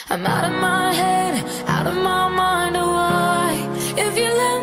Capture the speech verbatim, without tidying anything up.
I'm out of my head, out of my mind, oh why? If you let